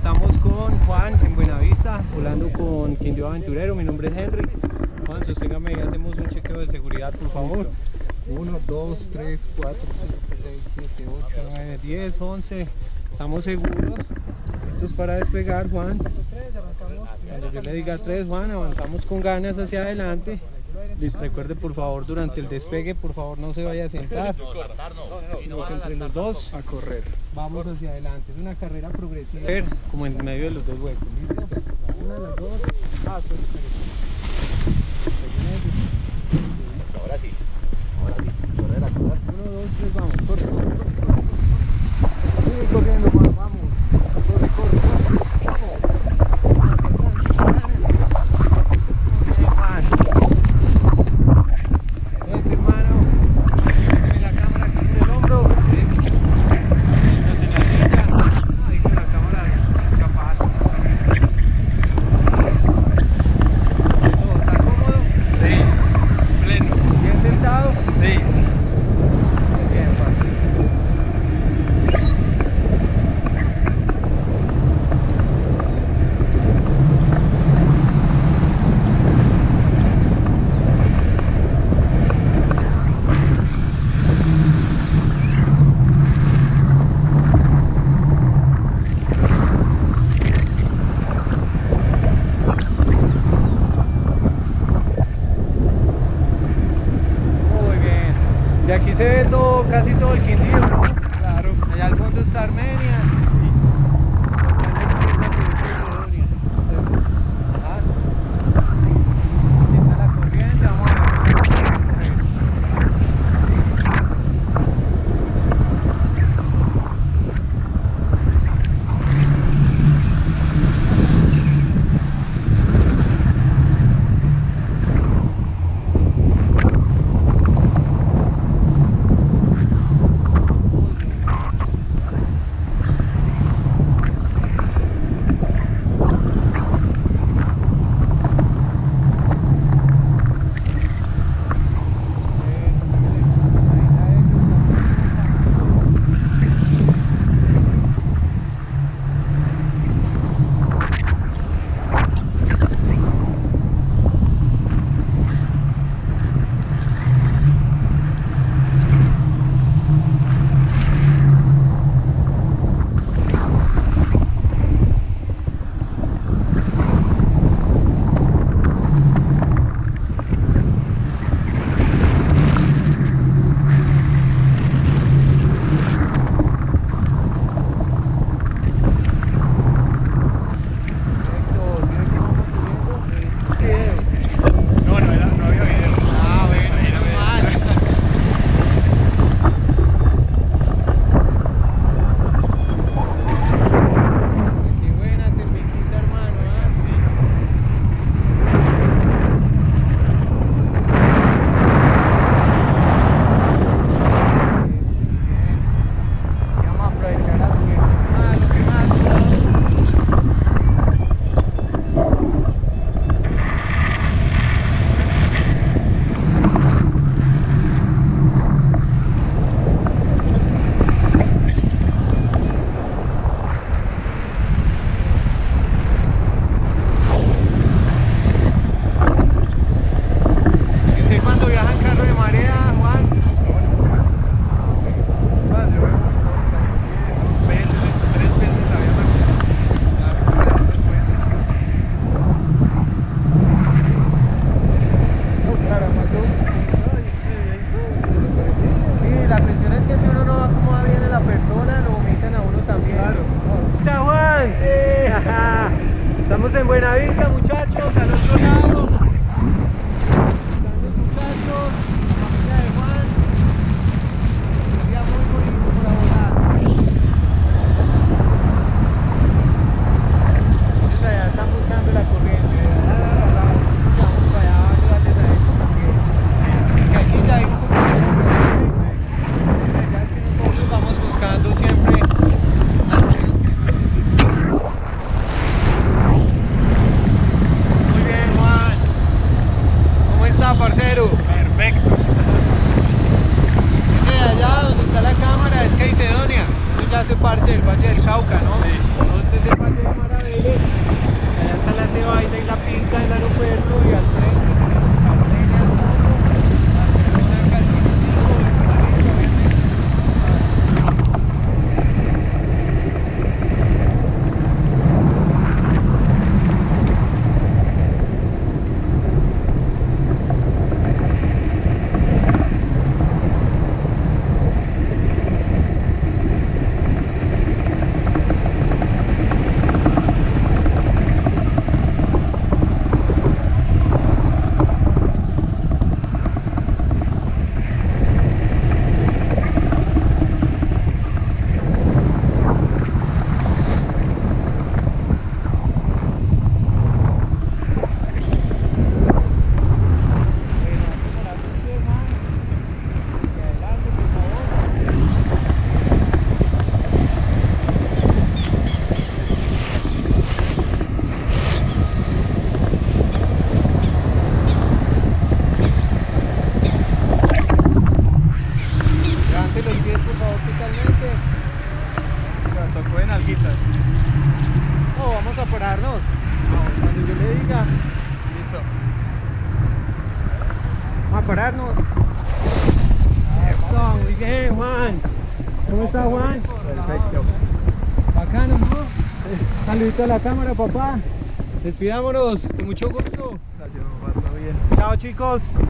Estamos con Juan en Buenavista, volando con Quindío Aventurero. Mi nombre es Henry. Juan, sosténgame y hacemos un chequeo de seguridad, por favor. Listo. 1, 2, 3, 4, 5, 6, 7, 8, 9, 10, 11. Estamos seguros. Esto es para despegar, Juan. Cuando yo le diga 3, Juan, avanzamos con ganas hacia adelante. Les recuerde, por favor, durante el despegue, por favor, no se vaya a sentar, sino que entre los dos a correr. vamos hacia adelante. Es una carrera progresiva, como en medio de los dos huecos. ¿Listo? Una de las dos. Ahora sí, correr a correr. 1, 2, 3, vamos, corre, corre, corre. Sigue corriendo, Juan, vamos. Corre, corre, corre. De aquí se ve todo, casi todo el Quindío, ¿no? Claro. Allá al fondo está Armenia. Ajá. Aquí está la corriente, vamos a ver. Estamos en Buenavista, muchachos, al otro lado. Están los muchachos, la familia de Juan. Sería muy bonito por volar. Ellos allá están buscando la corriente. Vamos para allá a ayudarles a ellos porque aquí ya hay un poco de sombra. La idea es que nosotros vamos buscando siempre. Muy bien, Juan. siga. Listo. Vamos a pararnos. Eso, muy bien, Juan. ¿Cómo está, Juan? Perfecto. Bacano, ¿no? Saludito a la cámara, papá. Despidámonos, con mucho gusto. Gracias, papá, todo bien. Chao, chicos.